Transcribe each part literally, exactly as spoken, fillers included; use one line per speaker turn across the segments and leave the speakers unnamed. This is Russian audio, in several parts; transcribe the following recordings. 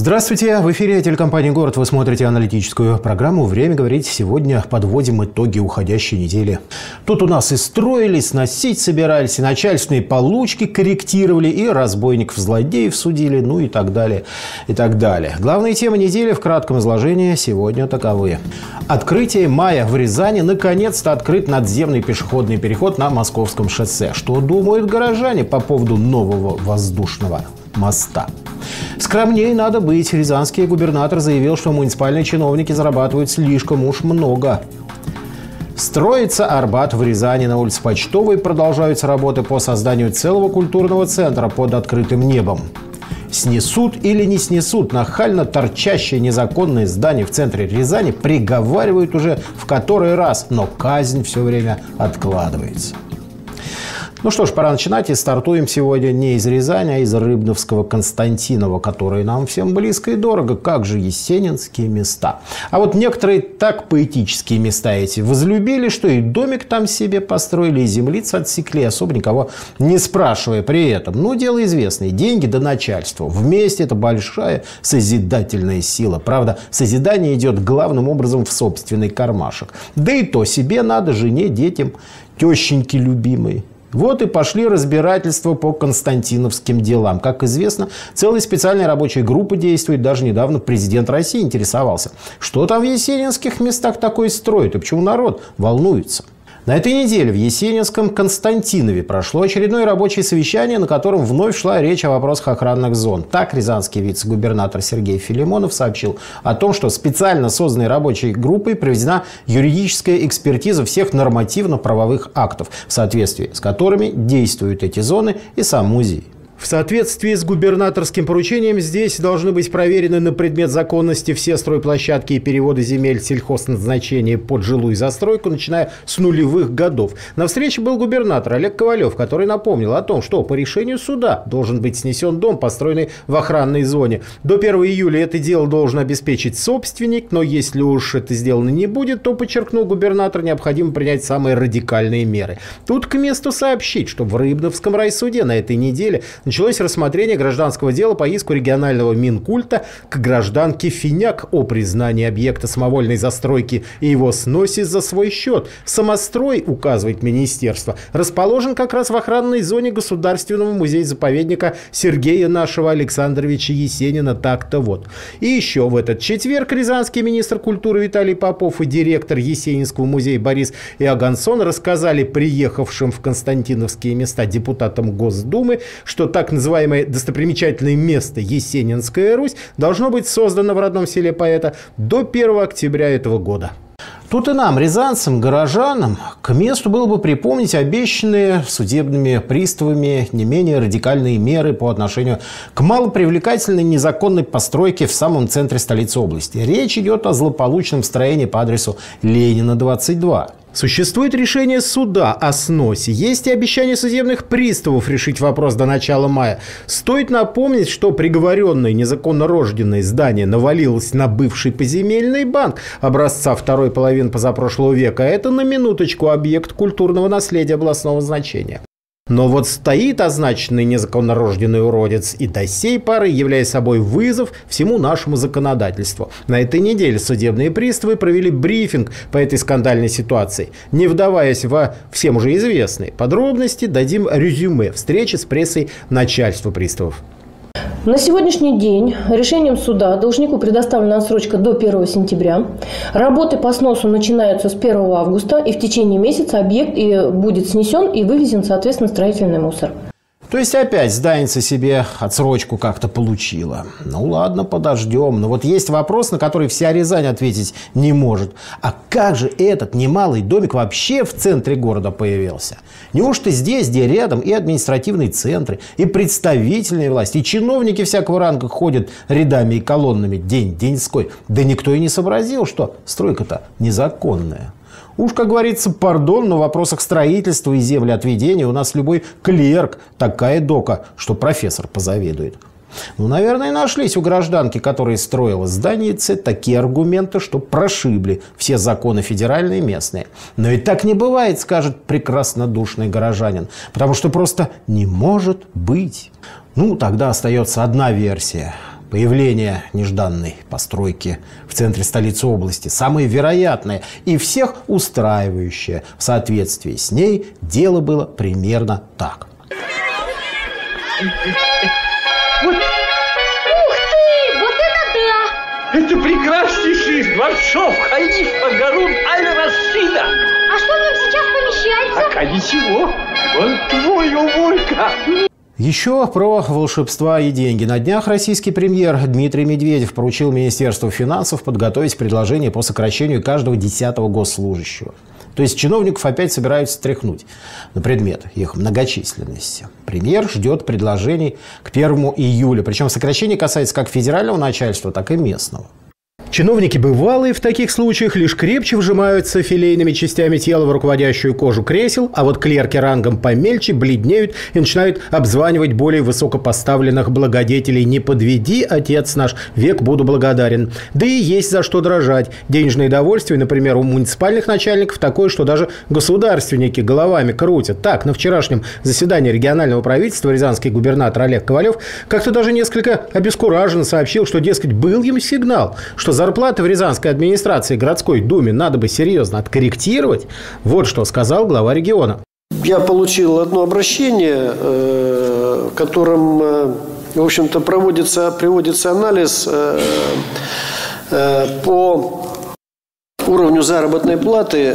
Здравствуйте! В эфире телекомпании «Город». Вы смотрите аналитическую программу «Время говорить». Сегодня подводим итоги уходящей недели. Тут у нас и строили, сносить собирались, и начальственные получки корректировали, и разбойников-злодеев судили, ну и так далее, и так далее. Главные темы недели в кратком изложении сегодня таковы. Открытие мая в Рязани. Наконец-то открыт надземный пешеходный переход на Московском шоссе. Что думают горожане по поводу нового воздушного моста? Скромнее надо быть. Рязанский губернатор заявил, что муниципальные чиновники зарабатывают слишком уж много. Строится Арбат в Рязани. На улице Почтовой продолжаются работы по созданию целого культурного центра под открытым небом. Снесут или не снесут нахально торчащее незаконное здание в центре Рязани, приговаривают уже в который раз, но казнь все время откладывается. Ну что ж, пора начинать. И стартуем сегодня не из Рязани, а из Рыбновского Константинова, который нам всем близко и дорого. Как же есенинские места. А вот некоторые так поэтические места эти возлюбили, что и домик там себе построили, и землицы отсекли, особо никого не спрашивая при этом. Ну, дело известное. Деньги до начальства. Вместе это большая созидательная сила. Правда, созидание идет главным образом в собственный кармашек. Да и то себе надо, жене, детям, тещеньке любимой. Вот и пошли разбирательства по константиновским делам. Как известно, целая специальная рабочая группа действует. Даже недавно президент России интересовался, что там в есенинских местах такое строят и почему народ волнуется. На этой неделе в Есенинском Константинове прошло очередное рабочее совещание, на котором вновь шла речь о вопросах охранных зон. Так рязанский вице-губернатор Сергей Филимонов сообщил о том, что специально созданной рабочей группой проведена юридическая экспертиза всех нормативно-правовых актов, в соответствии с которыми действуют эти зоны и сам музей. В соответствии с губернаторским поручением здесь должны быть проверены на предмет законности все стройплощадки и переводы земель сельхозназначения под жилую застройку, начиная с нулевых годов. На встрече был губернатор Олег Ковалев, который напомнил о том, что по решению суда должен быть снесен дом, построенный в охранной зоне. До первого июля это дело должен обеспечить собственник, но если уж это сделано не будет, то, подчеркнул губернатор, необходимо принять самые радикальные меры. Тут к месту сообщить, что в Рыбновском райсуде на этой неделе началось рассмотрение гражданского дела по иску регионального Минкульта к гражданке Финяк о признании объекта самовольной застройки и его сносе за свой счет. Самострой, указывает министерство, расположен как раз в охранной зоне Государственного музея-заповедника Сергея нашего Александровича Есенина. Так-то вот. И еще в этот четверг рязанский министр культуры Виталий Попов и директор Есенинского музея Борис Иогансон рассказали приехавшим в константиновские места депутатам Госдумы, что так называемое достопримечательное место Есенинская Русь должно быть создано в родном селе поэта до первого октября этого года. Тут и нам, рязанцам, горожанам, к месту было бы припомнить обещанные судебными приставами не менее радикальные меры по отношению к малопривлекательной незаконной постройке в самом центре столицы области. Речь идет о злополучном строении по адресу Ленина, двадцать два. Существует решение суда о сносе. Есть и обещание судебных приставов решить вопрос до начала мая. Стоит напомнить, что приговоренное незаконно рожденное здание навалилось на бывший поземельный банк образца второй половины позапрошлого века. Это на минуточку объект культурного наследия областного значения. Но вот стоит означенный незаконно рожденный уродец и до сей поры являя собой вызов всему нашему законодательству. На этой неделе судебные приставы провели брифинг по этой скандальной ситуации. Не вдаваясь во всем уже известные подробности, дадим резюме встречи с прессой начальства приставов.
На сегодняшний день решением суда должнику предоставлена отсрочка до первого сентября. Работы по сносу начинаются с первого августа, и в течение месяца объект и будет снесен и вывезен, соответственно, строительный мусор.
То есть опять зданица себе отсрочку как-то получила. Ну ладно, подождем. Но вот есть вопрос, на который вся Рязань ответить не может. А как же этот немалый домик вообще в центре города появился? Неужто здесь, где рядом и административные центры, и представительные власти, и чиновники всякого ранга ходят рядами и колоннами день-деньской? Да никто и не сообразил, что стройка-то незаконная. Уж, как говорится, пардон, но в вопросах строительства и землеотведения у нас любой клерк такая дока, что профессор позавидует. Ну, наверное, нашлись у гражданки, которая строила зданицы, такие аргументы, что прошибли все законы федеральные и местные. Но и так не бывает, скажет прекраснодушный горожанин, потому что просто не может быть. Ну, тогда остается одна версия. Появление нежданной постройки в центре столицы области самое вероятное и всех устраивающее. В соответствии с ней дело было примерно так.
Вот. Ух ты! Вот это да! Это прекраснейший из дворцов халифа Гарун аль-Рашида.
А что в нем сейчас помещается?
Пока ничего. Он твой, Умулька.
Еще про волшебства и деньги. На днях российский премьер Дмитрий Медведев поручил Министерству финансов подготовить предложение по сокращению каждого десятого госслужащего. То есть чиновников опять собираются стряхнуть на предмет их многочисленности. Премьер ждет предложений к первому июля. Причем сокращение касается как федерального начальства, так и местного. Чиновники бывалые в таких случаях лишь крепче вжимаются филейными частями тела в руководящую кожу кресел, а вот клерки рангом помельче бледнеют и начинают обзванивать более высокопоставленных благодетелей. «Не подведи, отец наш, век буду благодарен». Да и есть за что дрожать. Денежное довольствие, например, у муниципальных начальников такое, что даже государственники головами крутят. Так, на вчерашнем заседании регионального правительства рязанский губернатор Олег Ковалев как-то даже несколько обескураженно сообщил, что, дескать, был ему сигнал, что зарплаты в Рязанской администрации и городской думе надо бы серьезно откорректировать. Вот что сказал глава региона.
Я получил одно обращение, в котором, в общем-то, проводится, приводится анализ по уровню заработной платы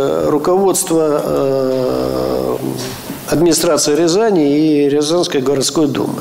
руководства администрации Рязани и Рязанской городской думы.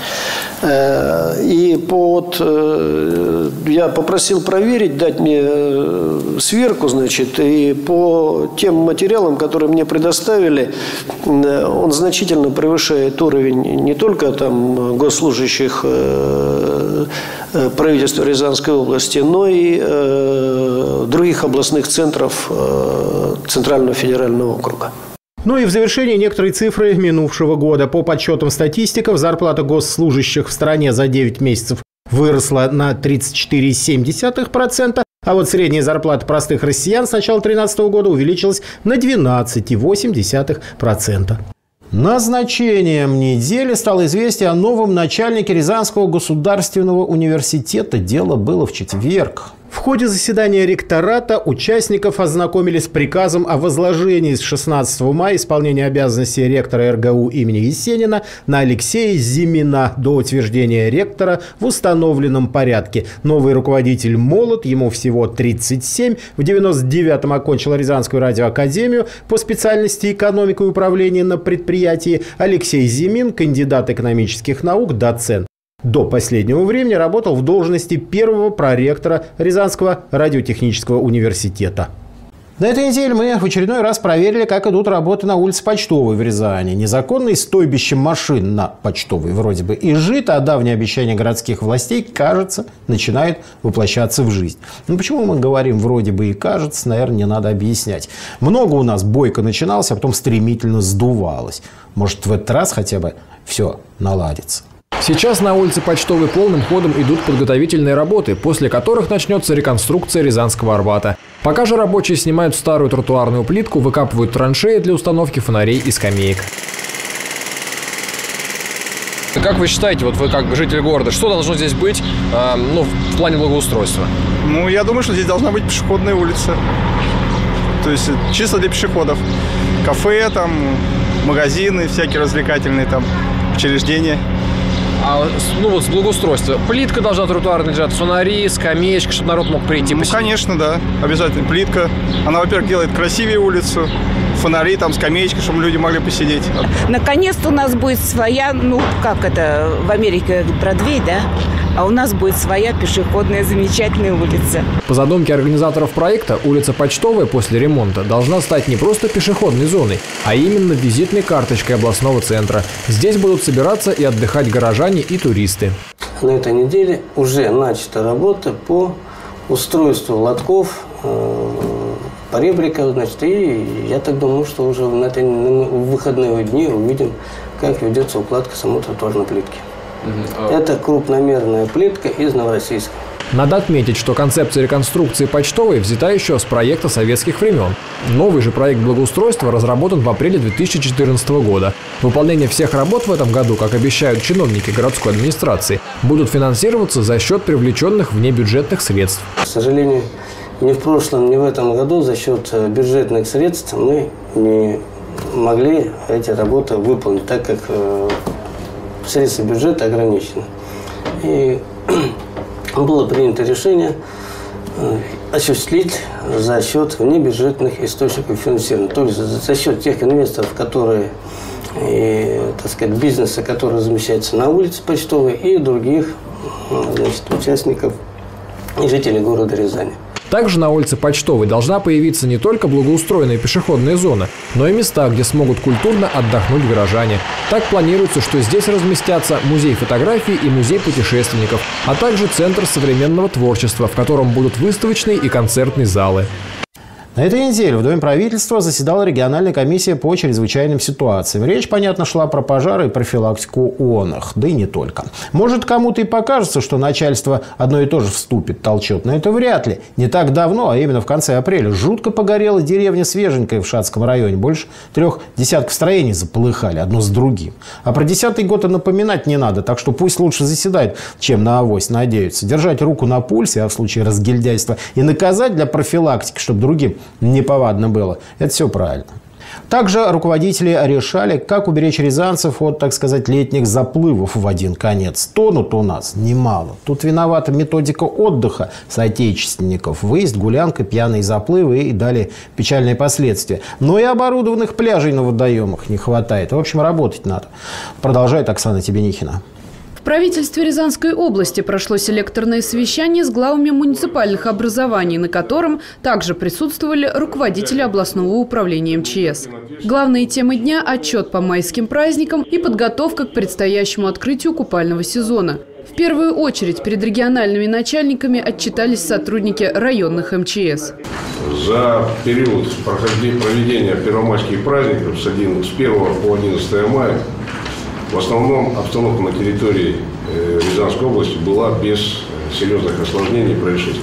И под, я попросил проверить, дать мне сверку, значит, и по тем материалам, которые мне предоставили, он значительно превышает уровень не только там госслужащих правительства Рязанской области, но и других областных центров Центрального федерального округа.
Ну и в завершении некоторые цифры минувшего года. По подсчетам статистиков, зарплата госслужащих в стране за девять месяцев выросла на тридцать четыре целых семь десятых процента, а вот средняя зарплата простых россиян с начала две тысячи тринадцатого года увеличилась на двенадцать целых восемь десятых процента. Назначением недели стало известие о новом начальнике Рязанского государственного университета. Дело было в четверг. В ходе заседания ректората участников ознакомились с приказом о возложении с шестнадцатого мая исполнения обязанностей ректора эр гэ у имени Есенина на Алексея Зимина до утверждения ректора в установленном порядке. Новый руководитель молод, ему всего тридцать семь. В девяносто девятом окончил Рязанскую радиоакадемию по специальности экономика и управление на предприятии. Алексей Зимин, кандидат экономических наук, доцент. До последнего времени работал в должности первого проректора Рязанского радиотехнического университета. На этой неделе мы в очередной раз проверили, как идут работы на улице Почтовой в Рязани. Незаконное стойбище машин на Почтовой вроде бы изжито, а давнее обещание городских властей, кажется, начинает воплощаться в жизнь. Ну почему мы говорим вроде бы и кажется, наверное, не надо объяснять. Много у нас бойко начиналось, а потом стремительно сдувалось. Может, в этот раз хотя бы все наладится.
Сейчас на улице Почтовой полным ходом идут подготовительные работы, после которых начнется реконструкция Рязанского Арбата. Пока же рабочие снимают старую тротуарную плитку, выкапывают траншеи для установки фонарей и скамеек. Как вы считаете, вот вы как житель города, что должно здесь быть э, ну, в плане благоустройства?
Ну, я думаю, что здесь должна быть пешеходная улица. То есть чисто для пешеходов. Кафе, там, магазины, всякие развлекательные там учреждения.
А ну вот с благоустройства. Плитка должна тротуарная лежать, фонари, скамеечка, чтобы народ мог прийти.
Ну,
посидеть.
конечно, да. Обязательно плитка. Она, во-первых, делает красивее улицу. Фонари, там, скамеечка, чтобы люди могли посидеть.
Наконец-то у нас будет своя, ну, как это, в Америке Бродвей, да? А у нас будет своя пешеходная замечательная улица.
По задумке организаторов проекта, улица Почтовая после ремонта должна стать не просто пешеходной зоной, а именно визитной карточкой областного центра. Здесь будут собираться и отдыхать горожане и туристы.
На этой неделе уже начата работа по устройству лотков, поребриков, значит, и я так думаю, что уже на этой в выходные дни увидим, как ведется укладка самой тротуарной плитки. Это крупномерная плитка из Новороссийска.
Надо отметить, что концепция реконструкции Почтовой взята еще с проекта советских времен. Новый же проект благоустройства разработан в апреле две тысячи четырнадцатого года. Выполнение всех работ в этом году, как обещают чиновники городской администрации, будут финансироваться за счет привлеченных внебюджетных средств.
К сожалению, ни в прошлом, ни в этом году за счет бюджетных средств мы не могли эти работы выполнить, так как средства бюджета ограничены. И было принято решение осуществить за счет внебюджетных источников финансирования, то есть за счет тех инвесторов, которые, и, так сказать, бизнеса, который размещается на улице Почтовой, и других, значит, участников и жителей города Рязани.
Также на улице Почтовой должна появиться не только благоустроенная пешеходная зона, но и места, где смогут культурно отдохнуть горожане. Так планируется, что здесь разместятся музей фотографий и музей путешественников, а также центр современного творчества, в котором будут выставочные и концертные залы.
На этой неделе в Доме правительства заседала региональная комиссия по чрезвычайным ситуациям. Речь, понятно, шла про пожары и профилактику оных, да и не только. Может, кому-то и покажется, что начальство одно и то же вступит, толчет, но это вряд ли. Не так давно, а именно в конце апреля, жутко погорела деревня Свеженькая в Шацком районе. Больше трех десятков строений заполыхали, одно с другим. А про десятый год и напоминать не надо, так что пусть лучше заседает, чем на авось надеются. Держать руку на пульсе, а в случае разгильдяйства и наказать для профилактики, чтобы другим неповадно было. Это все правильно. Также руководители решали, как уберечь рязанцев от, так сказать, летних заплывов в один конец. Тонут у нас немало. Тут виновата методика отдыха соотечественников. Выезд, гулянка, пьяные заплывы и далее печальные последствия. Но и оборудованных пляжей на водоемах не хватает. В общем, работать надо. Продолжает Оксана Тебенихина.
В правительстве Рязанской области прошло селекторное совещание с главами муниципальных образований, на котором также присутствовали руководители областного управления эм че эс. Главные темы дня – отчет по майским праздникам и подготовка к предстоящему открытию купального сезона. В первую очередь перед региональными начальниками отчитались сотрудники районных эм че эс.
За период проведения первомайских праздников с первого по одиннадцатое мая в основном обстановка на территории Рязанской области была без серьезных осложнений и происшествий.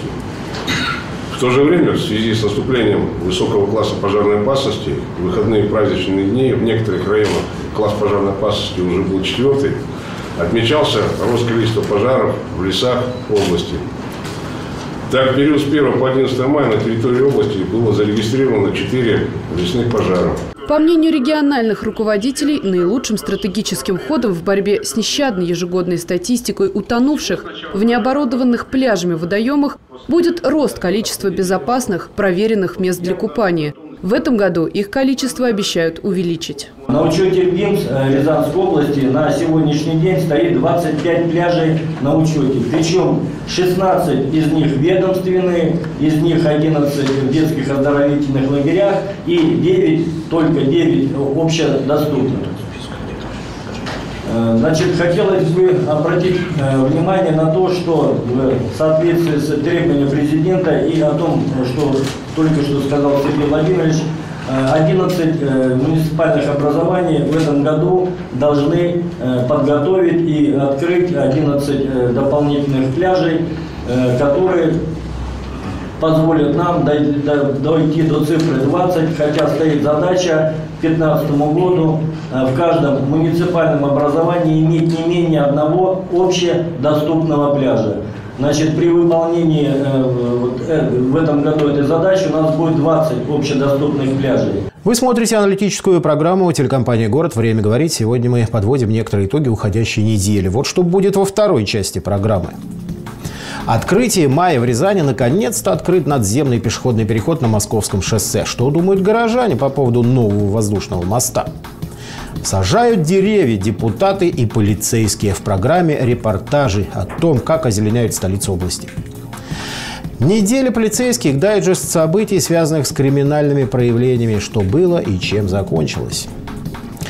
В то же время, в связи с наступлением высокого класса пожарной опасности, в выходные праздничные дни в некоторых районах класс пожарной опасности уже был четвертый, отмечался рост количества пожаров в лесах области. Так, в период с первого по одиннадцатое мая на территории области было зарегистрировано четыре лесных пожара.
По мнению региональных руководителей, наилучшим стратегическим ходом в борьбе с нещадной ежегодной статистикой утонувших в необорудованных пляжами водоемах будет рост количества безопасных, проверенных мест для купания. В этом году их количество обещают увеличить.
На учете БИМС Рязанской области на сегодняшний день стоит двадцать пять пляжей на учете. Причем шестнадцать из них ведомственные, из них одиннадцать в детских оздоровительных лагерях и девять, только девять общедоступных. Значит, хотелось бы обратить внимание на то, что в соответствии с требованием президента и о том, что только что сказал Сергей Владимирович, одиннадцать муниципальных образований в этом году должны подготовить и открыть одиннадцать дополнительных пляжей, которые позволят нам дойти до цифры двадцать, хотя стоит задача к две тысячи пятнадцатому году в каждом муниципальном образовании иметь не менее одного общедоступного пляжа. Значит, при выполнении в этом году этой задачи у нас будет двадцать общедоступных пляжей.
Вы смотрите аналитическую программу телекомпании «Город». Время говорить. Сегодня мы подводим некоторые итоги уходящей недели. Вот что будет во второй части программы. Открытие мая в Рязани. Наконец-то открыт надземный пешеходный переход на Московском шоссе. Что думают горожане по поводу нового воздушного моста? Сажают деревья депутаты и полицейские. В программе репортажи о том, как озеленяют столицу области. Неделя полицейских. Дайджест событий, связанных с криминальными проявлениями. Что было и чем закончилось.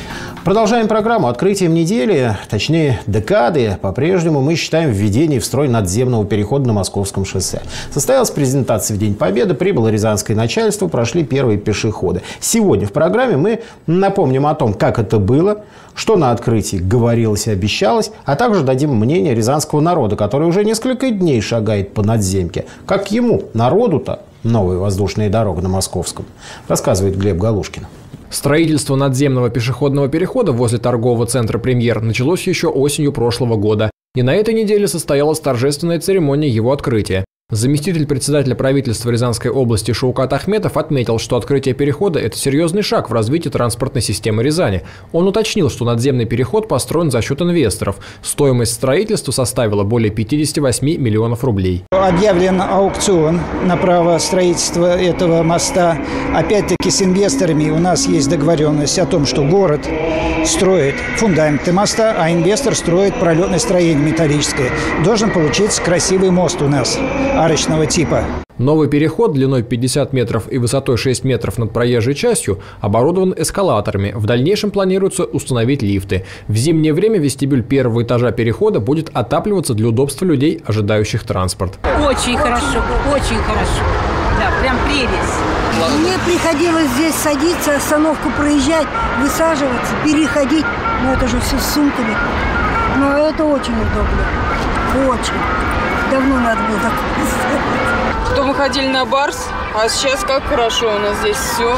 Продолжаем программу. Открытием недели, точнее декады, по-прежнему мы считаем введение в строй надземного перехода на Московском шоссе. Состоялась презентация в День Победы, прибыло рязанское начальство, прошли первые пешеходы. Сегодня в программе мы напомним о том, как это было, что на открытии говорилось и обещалось, а также дадим мнение рязанского народа, который уже несколько дней шагает по надземке. Как ему, народу-то, новая воздушная дорога на Московском, рассказывает Глеб Галушкин.
Строительство надземного пешеходного перехода возле торгового центра «Премьер» началось еще осенью прошлого года. И на этой неделе состоялась торжественная церемония его открытия. Заместитель председателя правительства Рязанской области Шаукат Ахметов отметил, что открытие перехода – это серьезный шаг в развитии транспортной системы Рязани. Он уточнил, что надземный переход построен за счет инвесторов. Стоимость строительства составила более пятидесяти восьми миллионов рублей.
Объявлен аукцион на право строительства этого моста. Опять-таки с инвесторами у нас есть договоренность о том, что город строит фундаменты моста, а инвестор строит пролетное строение металлическое. Должен получиться красивый мост у нас арочного типа.
Новый переход длиной пятьдесят метров и высотой шесть метров над проезжей частью оборудован эскалаторами. В дальнейшем планируется установить лифты. В зимнее время вестибюль первого этажа перехода будет отапливаться для удобства людей, ожидающих транспорт.
Очень хорошо, очень хорошо. Да, прям прелесть.
Мне приходилось здесь садиться, остановку проезжать, высаживаться, переходить. Ну это же все с сумками. Но это очень удобно. Очень. Давно надо было такое сделать.
То мы ходили на Барс, а сейчас как хорошо у нас здесь все.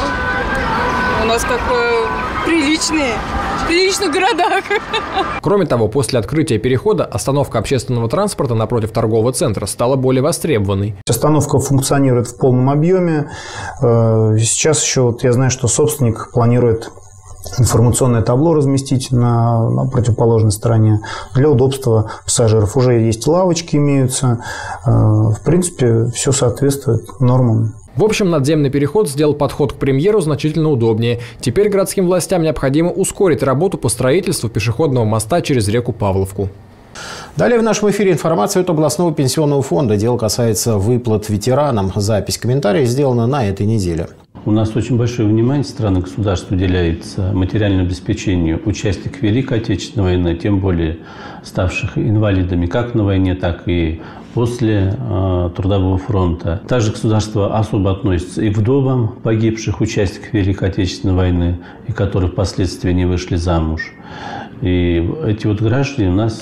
У нас как э, приличные, в приличных городах.
Кроме того, после открытия перехода остановка общественного транспорта напротив торгового центра стала более востребованной.
Остановка функционирует в полном объеме. Сейчас еще вот я знаю, что собственник планирует информационное табло разместить на, на противоположной стороне для удобства пассажиров. Уже есть лавочки, имеются. В принципе, все соответствует нормам.
В общем, надземный переход сделал подход к «Премьеру» значительно удобнее. Теперь городским властям необходимо ускорить работу по строительству пешеходного моста через реку Павловку.
Далее в нашем эфире информация от областного пенсионного фонда. Дело касается выплат ветеранам. Запись комментариев сделана на этой неделе.
У нас очень большое внимание со стороны государства уделяется материальному обеспечению участников Великой Отечественной войны, тем более ставших инвалидами как на войне, так и после э, Трудового фронта. Также государство особо относится и к вдовам погибших участников Великой Отечественной войны, и которые впоследствии не вышли замуж. И эти вот граждане у нас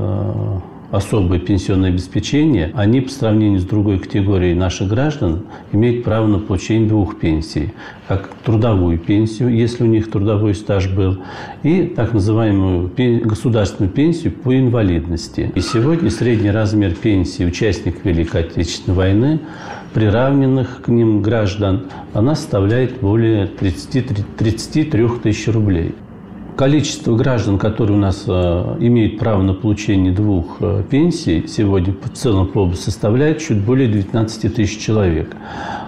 э, особое пенсионное обеспечение, они по сравнению с другой категорией наших граждан имеют право на получение двух пенсий. Как трудовую пенсию, если у них трудовой стаж был, и так называемую государственную пенсию по инвалидности. И сегодня средний размер пенсии участников Великой Отечественной войны, приравненных к ним граждан, она составляет более тридцати трёх тысяч рублей. Количество граждан, которые у нас э, имеют право на получение двух э, пенсий, сегодня в целом по области составляет чуть более девятнадцати тысяч человек.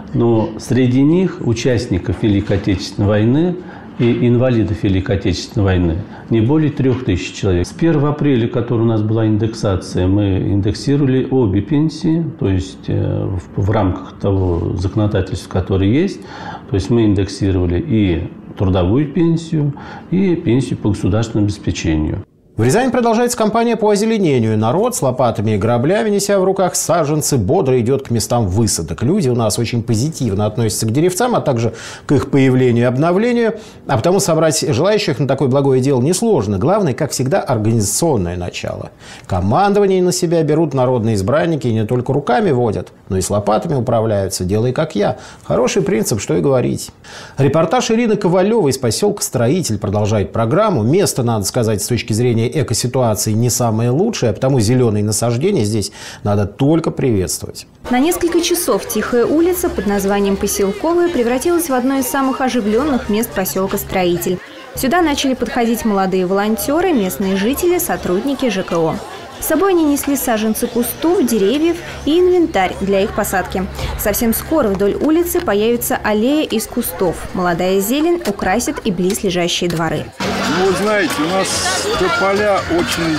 Но среди них участников Великой Отечественной войны и инвалидов Великой Отечественной войны не более трех тысяч человек. С первого апреля, который у нас была индексация, мы индексировали обе пенсии, то есть э, в, в рамках того законодательства, которое есть, то есть мы индексировали и трудовую пенсию и пенсию по государственному обеспечению.
В Рязани продолжается кампания по озеленению. Народ с лопатами и граблями, неся в руках саженцы, бодро идет к местам высадок. Люди у нас очень позитивно относятся к деревцам, а также к их появлению и обновлению. А потому собрать желающих на такое благое дело несложно. Главное, как всегда, организационное начало. Командование на себя берут народные избранники и не только руками водят, но и с лопатами управляются. Делай как я. Хороший принцип, что и говорить. Репортаж Ирины Ковалевой из поселка Строитель продолжает программу. Место, надо сказать, с точки зрения экоситуации не самое лучшее, а потому зеленые насаждения здесь надо только приветствовать.
На несколько часов тихая улица под названием Поселковая превратилась в одно из самых оживленных мест поселка Строитель. Сюда начали подходить молодые волонтеры, местные жители, сотрудники ЖКО. С собой они несли саженцы кустов, деревьев и инвентарь для их посадки. Совсем скоро вдоль улицы появится аллея из кустов. Молодая зелень украсит и близлежащие дворы.
Ну, вы знаете, у нас тополя очень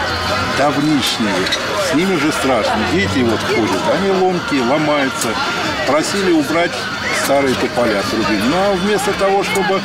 давнишние. С ними же страшно. Дети вот ходят, они ломкие, ломаются. Просили убрать старые тополя, срубить. Но вместо того, чтобы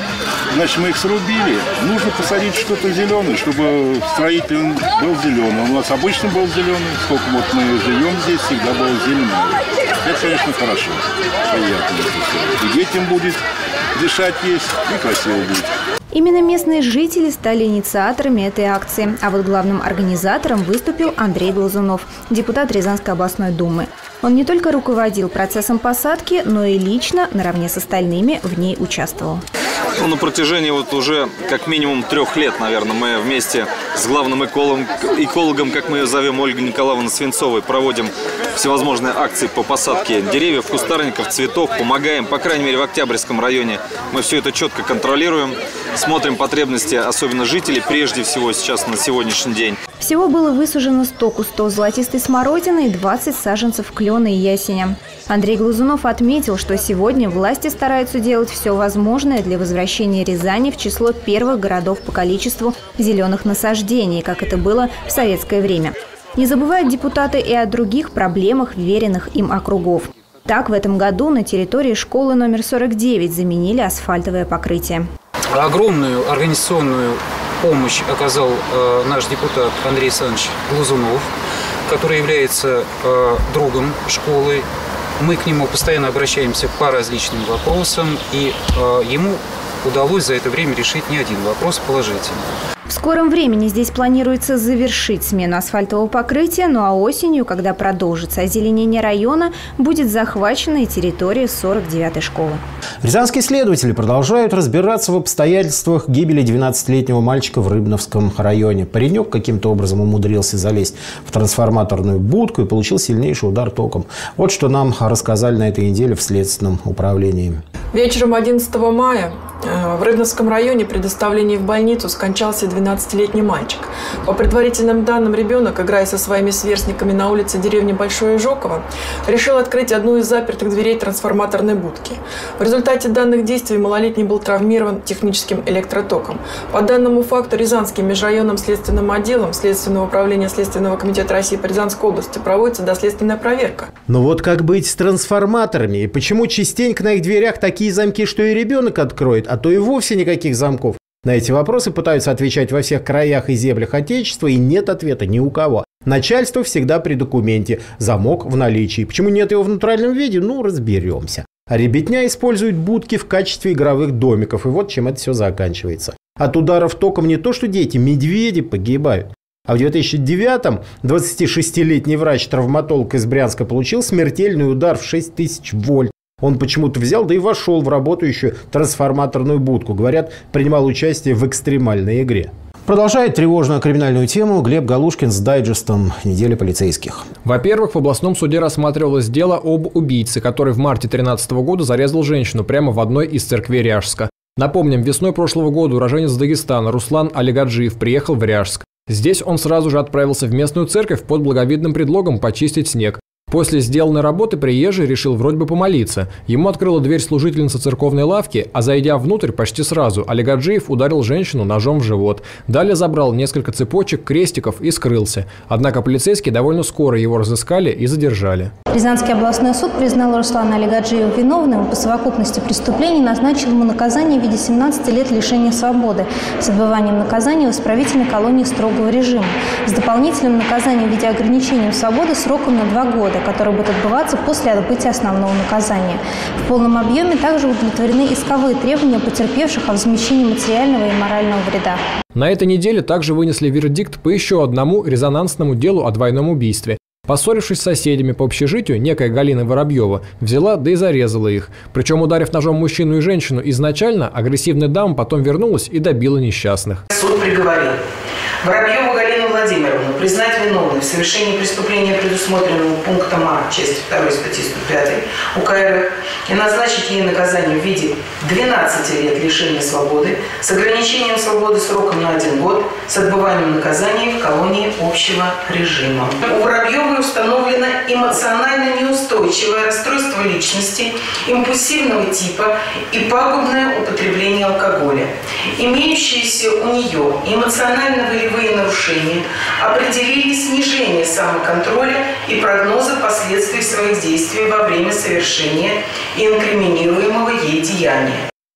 значит, мы их срубили. Нужно посадить что-то зеленое, чтобы строитель был зеленый. У нас обычно был зеленый. Сколько вот мы живем здесь, всегда был зеленый. Это, конечно, хорошо. Приятно это все. И детям будет дышать есть, и красиво будет.
Именно местные жители стали инициаторами этой акции. А вот главным организатором выступил Андрей Глазунов, депутат Рязанской областной думы. Он не только руководил процессом посадки, но и лично, наравне с остальными, в ней участвовал.
Ну, на протяжении вот уже как минимум трех лет, наверное, мы вместе с главным экологом, экологом, как мы ее зовем, Ольгой Николаевной Свинцовой, проводим всевозможные акции по посадке деревьев, кустарников, цветов, помогаем, по крайней мере, в Октябрьском районе. Мы все это четко контролируем, смотрим потребности, особенно жителей, прежде всего сейчас на сегодняшний день.
Всего было высажено сто кустов золотистой смородины и двадцать саженцев клена и ясеня. Андрей Глазунов отметил, что сегодня власти стараются делать все возможное для возвращения Рязани в число первых городов по количеству зеленых насаждений, как это было в советское время. Не забывают депутаты и о других проблемах вверенных им округов. Так, в этом году на территории школы номер сорок девять заменили асфальтовое покрытие.
Огромную организационную помощь оказал э, наш депутат Андрей Александрович Глазунов, который является э, другом школы. Мы к нему постоянно обращаемся по различным вопросам, и э, ему удалось за это время решить не один вопрос положительно.
В скором времени здесь планируется завершить смену асфальтового покрытия, ну а осенью, когда продолжится озеленение района, будет захвачена и территория сорок девятой школы.
Рязанские следователи продолжают разбираться в обстоятельствах гибели двенадцатилетнего мальчика в Рыбновском районе. Паренек каким-то образом умудрился залезть в трансформаторную будку и получил сильнейший удар током. Вот что нам рассказали на этой неделе в Следственном управлении.
Вечером одиннадцатого мая в Рыбновском районе при доставлении в больницу скончался двенадцатилетний мальчик. По предварительным данным, ребенок, играя со своими сверстниками на улице деревни Большое Жоково, решил открыть одну из запертых дверей трансформаторной будки. В результате данных действий малолетний был травмирован техническим электротоком. По данному факту Рязанским межрайонным следственным отделом Следственного управления Следственного комитета России по Рязанской области проводится доследственная проверка.
Но вот как быть с трансформаторами? И почему частенько на их дверях такие замки, что и ребенок откроет, а то и вовсе никаких замков? На эти вопросы пытаются отвечать во всех краях и землях Отечества, и нет ответа ни у кого. Начальство всегда при документе, замок в наличии. Почему нет его в натуральном виде? Ну, разберемся. А ребятня использует будки в качестве игровых домиков. И вот чем это все заканчивается. От ударов током не то что дети, медведи погибают. А в две тысячи девятом двадцатишестилетний врач-травматолог из Брянска получил смертельный удар в шесть тысяч вольт. Он почему-то взял, да и вошел в работающую трансформаторную будку. Говорят, принимал участие в экстремальной игре. Продолжает тревожную криминальную тему Глеб Галушкин с дайджестом недели полицейских.
Во-первых, в областном суде рассматривалось дело об убийце, который в марте две тысячи тринадцатого года зарезал женщину прямо в одной из церквей Ряжска. Напомним, весной прошлого года уроженец Дагестана Руслан Алигаджиев приехал в Ряжск. Здесь он сразу же отправился в местную церковь под благовидным предлогом почистить снег. После сделанной работы приезжий решил вроде бы помолиться. Ему открыла дверь служительница церковной лавки, а зайдя внутрь почти сразу, Алигаджиев ударил женщину ножом в живот. Далее забрал несколько цепочек, крестиков и скрылся. Однако полицейские довольно скоро его разыскали и задержали.
Рязанский областной суд признал Руслана Алигаджиева виновным и по совокупности преступлений назначил ему наказание в виде семнадцати лет лишения свободы с отбыванием наказания в исправительной колонии строгого режима с дополнительным наказанием в виде ограничения свободы сроком на два года, который будет отбываться после отбытия основного наказания. В полном объеме также удовлетворены исковые требования потерпевших о возмещении материального и морального вреда.
На этой неделе также вынесли вердикт по еще одному резонансному делу о двойном убийстве. Поссорившись с соседями по общежитию, некая Галина Воробьева взяла да и зарезала их. Причем, ударив ножом мужчину и женщину изначально, агрессивная дама потом вернулась и добила несчастных.
Суд приговорил Воробьеву Галину Владимировну признать виновной в совершении преступления, предусмотренного пунктом А части второй статьи сто пятой УК РФ, и назначить ей наказание в виде двенадцати лет лишения свободы с ограничением свободы сроком на один год с отбыванием наказания в колонии общего режима. У Воробьевой установлено эмоционально неустойчивое расстройство личности, импульсивного типа и пагубное употребление алкоголя. Имеющиеся у нее эмоционально-волевые нарушения определили снижение самоконтроля и прогноза последствий своих действий во время совершения инкриминируемого ей деяния.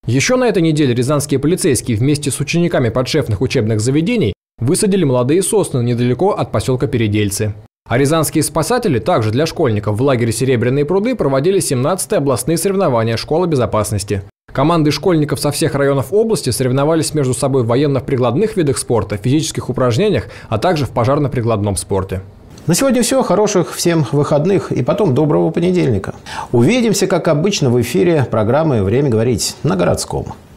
Еще на этой неделе рязанские полицейские вместе с учениками подшефных учебных заведений высадили молодые сосны недалеко от поселка Передельцы. А рязанские спасатели также для школьников в лагере «Серебряные пруды» проводили семнадцатые областные соревнования «Школа безопасности». Команды школьников со всех районов области соревновались между собой в военно-прикладных видах спорта, физических упражнениях, а также в пожарно-прикладном спорте.
На сегодня все. Хороших всем выходных и потом доброго понедельника. Увидимся, как обычно, в эфире программы «Время говорить» на Городском.